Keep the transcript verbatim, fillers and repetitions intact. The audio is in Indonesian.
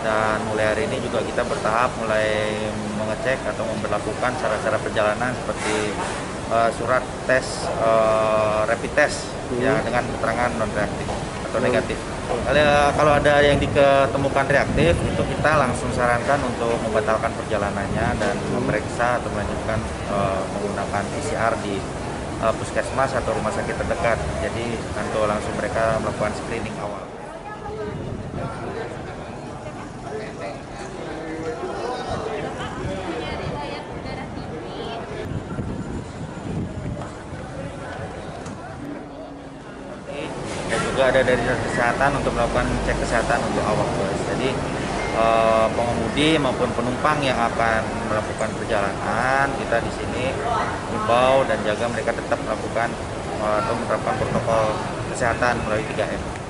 Dan mulai hari ini juga kita bertahap mulai mengecek atau memperlakukan syarat-syarat perjalanan seperti uh, surat tes uh, rapid test Hmm. ya dengan keterangan non reaktif atau negatif. Kalau kalau ada yang diketemukan reaktif, itu kita langsung sarankan untuk membatalkan perjalanannya dan memeriksa atau melanjutkan uh, menggunakan P C R di uh, puskesmas atau rumah sakit terdekat. Jadi untuk langsung mereka melakukan screening awal. Dan juga ada dari dinas kesehatan untuk melakukan cek kesehatan untuk awak bus. Jadi eh, pengemudi maupun penumpang yang akan melakukan perjalanan, kita di sini himbau dan jaga mereka tetap melakukan eh, atau menerapkan protokol kesehatan melalui tiga M.